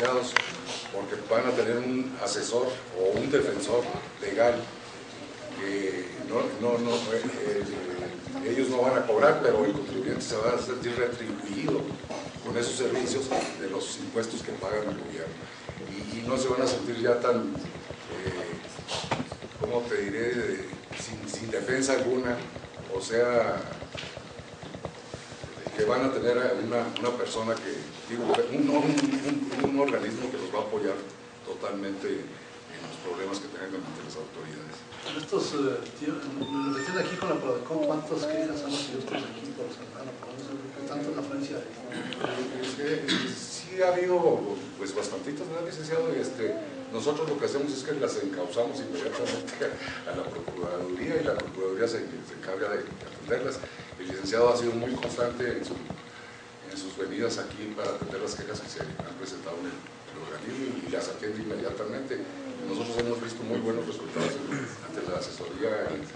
beneficiados porque van a tener un asesor o un defensor legal que ellos no van a cobrar, pero el contribuyente se va a sentir retribuido con esos servicios de los impuestos que pagan al gobierno. Y no se van a sentir ya tan, ¿cómo te diré?, sin defensa alguna, o sea, que van a tener una persona que, digo, un organismo que los va a apoyar totalmente en los problemas que tengan ante las autoridades. Estos, me retiene aquí con la Prodecon, ¿cuántas quejas han recibido ustedes aquí por semana? ¿Qué tanto es la afluencia? Sí ha habido, pues, bastantitas, ¿verdad, licenciado? Nosotros lo que hacemos es que las encauzamos inmediatamente a la Procuraduría y la Procuraduría se encarga de atenderlas. El licenciado ha sido muy constante en sus venidas aquí para atender las quejas que se han presentado en el organismo y las atiende inmediatamente. Nosotros hemos visto muy buenos resultados ante la asesoría y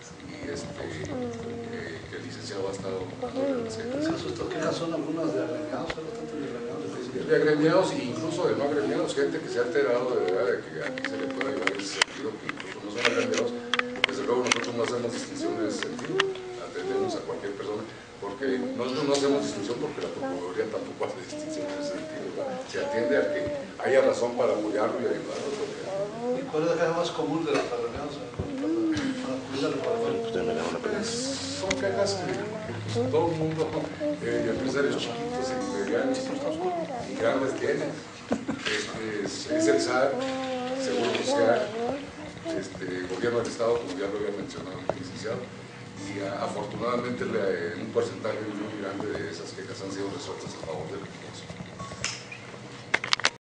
que el licenciado ha estado dando las quejas. ¿Estas quejas son algunas de agremiados? De agremiados e incluso de no agremiados, gente que se ha enterado de verdad de que aquí se le puede ayudar en ese sentido, que incluso no son agremiados. Desde luego nosotros no hacemos distinción en ese sentido, atendemos a cualquier persona, porque nosotros no hacemos distinción porque la Procuraduría tampoco hace distinción en ese sentido, ¿verdad? Se atiende a que haya razón para apoyarlo y ayudarlo. ¿Y cuál es la queja más común de los agremiados para acudir al Procuraduría? Son quejas que pues, todo el mundo, empresarios chiquitos y medianos y grandes tienen. Es el SAT, Seguro Social, Gobierno del Estado, como ya lo había mencionado el licenciado, y afortunadamente un porcentaje muy grande de esas quejas han sido resueltas a favor del recurso.